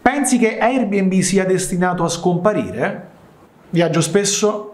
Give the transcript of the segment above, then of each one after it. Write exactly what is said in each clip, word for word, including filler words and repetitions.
Pensi che Airbnb sia destinato a scomparire? Viaggio spesso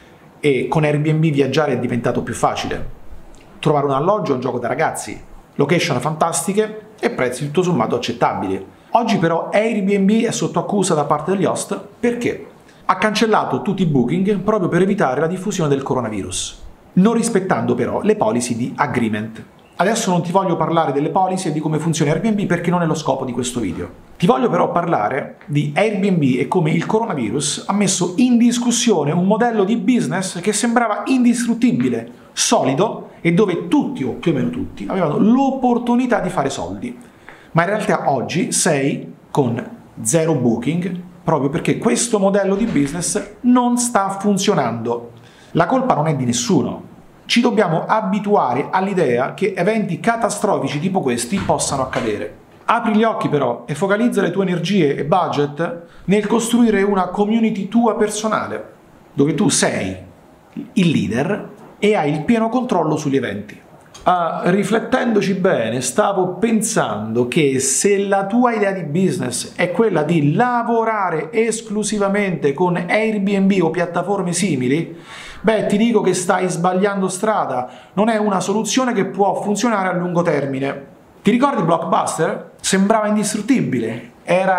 e con Airbnb viaggiare è diventato più facile. Trovare un alloggio è un gioco da ragazzi, location fantastiche e prezzi tutto sommato accettabili. Oggi però Airbnb è sotto accusa da parte degli host perché ha cancellato tutti i booking proprio per evitare la diffusione del coronavirus, non rispettando però le policy di agreement. Adesso non ti voglio parlare delle policy e di come funziona Airbnb perché non è lo scopo di questo video. Ti voglio però parlare di Airbnb e come il coronavirus ha messo in discussione un modello di business che sembrava indistruttibile, solido e dove tutti, o più o meno tutti, avevano l'opportunità di fare soldi. Ma in realtà oggi sei con zero booking proprio perché questo modello di business non sta funzionando. La colpa non è di nessuno. Ci dobbiamo abituare all'idea che eventi catastrofici tipo questi possano accadere. Apri gli occhi però e focalizza le tue energie e budget nel costruire una community tua personale, dove tu sei il leader e hai il pieno controllo sugli eventi. Ah, riflettendoci bene, stavo pensando che se la tua idea di business è quella di lavorare esclusivamente con Airbnb o piattaforme simili, beh, ti dico che stai sbagliando strada, non è una soluzione che può funzionare a lungo termine. Ti ricordi Blockbuster? Sembrava indistruttibile,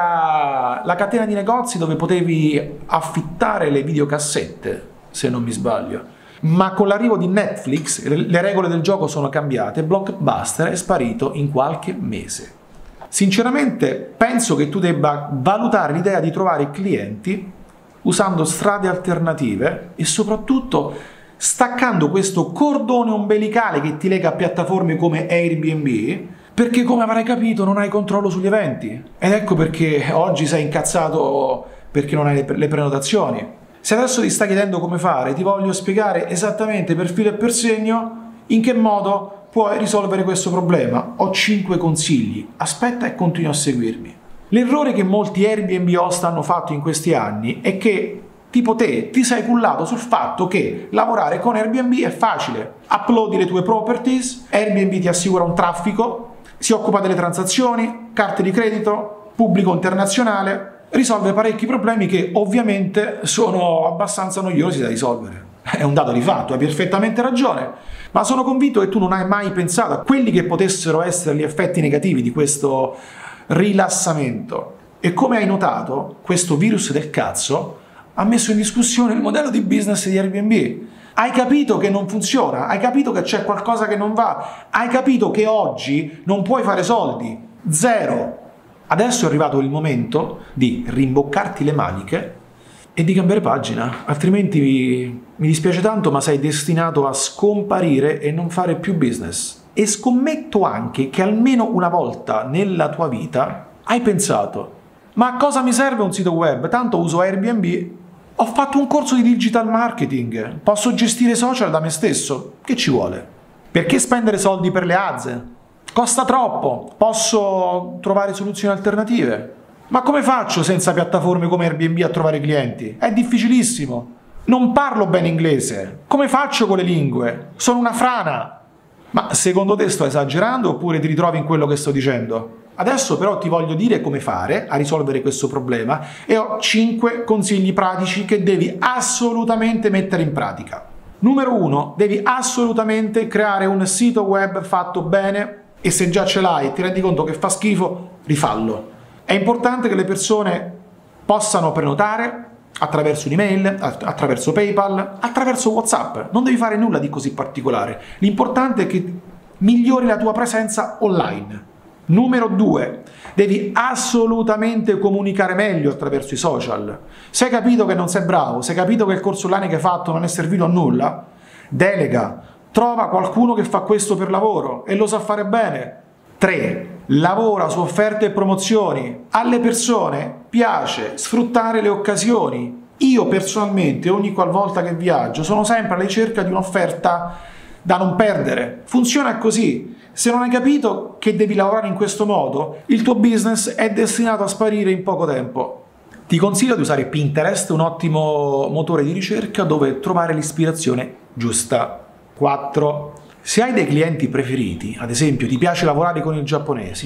era la catena di negozi dove potevi affittare le videocassette, se non mi sbaglio. Ma con l'arrivo di Netflix le regole del gioco sono cambiate e Blockbuster è sparito in qualche mese. Sinceramente penso che tu debba valutare l'idea di trovare clienti usando strade alternative e soprattutto staccando questo cordone ombelicale che ti lega a piattaforme come Airbnb, perché come avrai capito non hai controllo sugli eventi. Ed ecco perché oggi sei incazzato perché non hai le prenotazioni. Se adesso ti stai chiedendo come fare, ti voglio spiegare esattamente per filo e per segno in che modo puoi risolvere questo problema. Ho cinque consigli, aspetta e continua a seguirmi. L'errore che molti Airbnb host hanno fatto in questi anni è che, tipo te, ti sei cullato sul fatto che lavorare con Airbnb è facile. Uploadi le tue properties, Airbnb ti assicura un traffico, si occupa delle transazioni, carte di credito, pubblico internazionale, risolve parecchi problemi che ovviamente sono abbastanza noiosi da risolvere. È un dato di fatto, hai perfettamente ragione, ma sono convinto che tu non hai mai pensato a quelli che potessero essere gli effetti negativi di questo rilassamento. E come hai notato, questo virus del cazzo ha messo in discussione il modello di business di Airbnb. Hai capito che non funziona, hai capito che c'è qualcosa che non va, hai capito che oggi non puoi fare soldi, zero. Adesso è arrivato il momento di rimboccarti le maniche e di cambiare pagina, altrimenti mi, mi dispiace tanto, ma sei destinato a scomparire e non fare più business. E scommetto anche che almeno una volta nella tua vita hai pensato: ma a cosa mi serve un sito web? Tanto uso Airbnb, ho fatto un corso di digital marketing, posso gestire social da me stesso, che ci vuole? Perché spendere soldi per le ads? Costa troppo, posso trovare soluzioni alternative. Ma come faccio senza piattaforme come Airbnb a trovare clienti? È difficilissimo. Non parlo bene inglese. Come faccio con le lingue? Sono una frana. Ma secondo te sto esagerando oppure ti ritrovi in quello che sto dicendo? Adesso però ti voglio dire come fare a risolvere questo problema e ho cinque consigli pratici che devi assolutamente mettere in pratica. Numero uno, devi assolutamente creare un sito web fatto bene. E se già ce l'hai e ti rendi conto che fa schifo, rifallo. È importante che le persone possano prenotare attraverso un'email, attraverso PayPal, attraverso WhatsApp. Non devi fare nulla di così particolare. L'importante è che migliori la tua presenza online. Numero due, devi assolutamente comunicare meglio attraverso i social. Se hai capito che non sei bravo, se hai capito che il corso online che hai fatto non è servito a nulla, delega. Trova qualcuno che fa questo per lavoro e lo sa fare bene. tre. Lavora su offerte e promozioni. Alle persone piace sfruttare le occasioni. Io personalmente, ogni qualvolta che viaggio, sono sempre alla ricerca di un'offerta da non perdere. Funziona così. Se non hai capito che devi lavorare in questo modo, il tuo business è destinato a sparire in poco tempo. Ti consiglio di usare Pinterest, un ottimo motore di ricerca dove trovare l'ispirazione giusta. quattro. Se hai dei clienti preferiti, ad esempio ti piace lavorare con i giapponesi,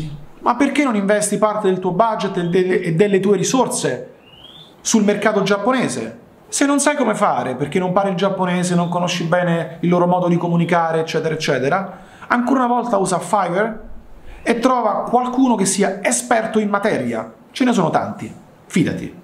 Ma perché non investi parte del tuo budget e delle, e delle tue risorse sul mercato giapponese? Se non sai come fare, perché non parli il giapponese, non conosci bene il loro modo di comunicare, eccetera, eccetera, ancora una volta usa Fiverr e trova qualcuno che sia esperto in materia. Ce ne sono tanti, fidati.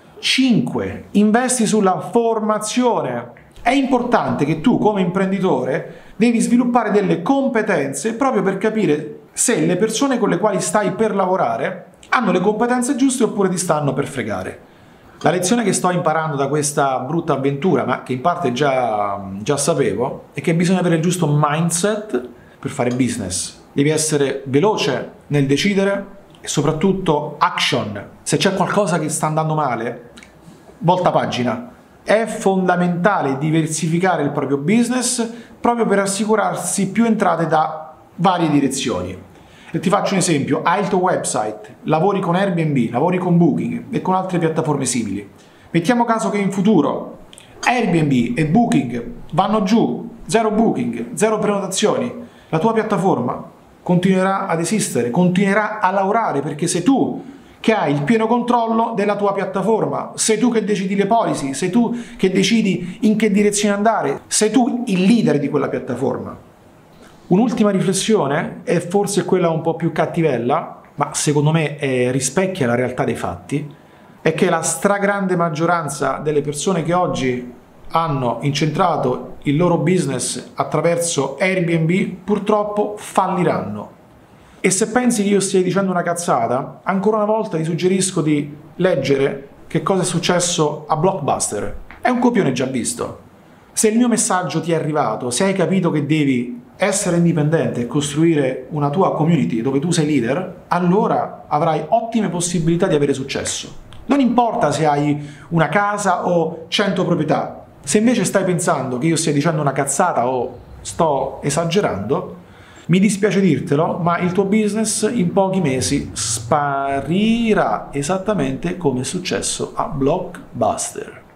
cinque. Investi sulla formazione. È importante che tu come imprenditore devi sviluppare delle competenze proprio per capire se le persone con le quali stai per lavorare hanno le competenze giuste oppure ti stanno per fregare. La lezione che sto imparando da questa brutta avventura, ma che in parte già, già sapevo, è che bisogna avere il giusto mindset per fare business. Devi essere veloce nel decidere e soprattutto action. Se c'è qualcosa che sta andando male, volta pagina. È fondamentale diversificare il proprio business proprio per assicurarsi più entrate da varie direzioni. E ti faccio un esempio: hai il tuo website, lavori con Airbnb, lavori con Booking e con altre piattaforme simili. Mettiamo caso che in futuro Airbnb e Booking vanno giù, zero booking, zero prenotazioni, la tua piattaforma continuerà ad esistere, continuerà a lavorare, perché sei tu che hai il pieno controllo della tua piattaforma, sei tu che decidi le policy, sei tu che decidi in che direzione andare, sei tu il leader di quella piattaforma. Un'ultima riflessione, è forse quella un po' più cattivella, ma secondo me eh, rispecchia la realtà dei fatti, è che la stragrande maggioranza delle persone che oggi hanno incentrato il loro business attraverso Airbnb purtroppo falliranno. E se pensi che io stia dicendo una cazzata, ancora una volta ti suggerisco di leggere che cosa è successo a Blockbuster. È un copione già visto. Se il mio messaggio ti è arrivato, se hai capito che devi essere indipendente e costruire una tua community dove tu sei leader, allora avrai ottime possibilità di avere successo. Non importa se hai una casa o cento proprietà. Se invece stai pensando che io stia dicendo una cazzata o sto esagerando, mi dispiace dirtelo, ma il tuo business in pochi mesi sparirà, esattamente come è successo a Blockbuster.